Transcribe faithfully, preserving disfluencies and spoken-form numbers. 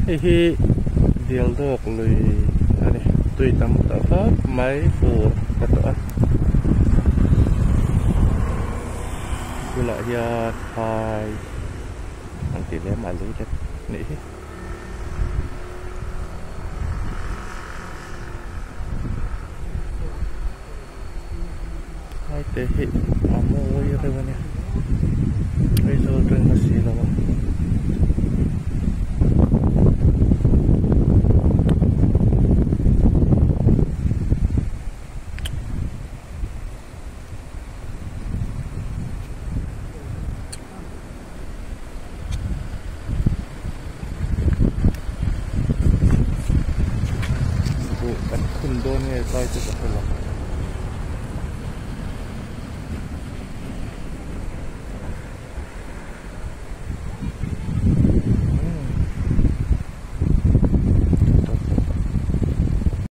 hi hi deal dok lui ani tui tam ta fa mai fu ka to gula ya hai nanti dia malu dah ni hai teh hi amo ya tu ni ai so tren masih lama kan khun don nge sai tu ka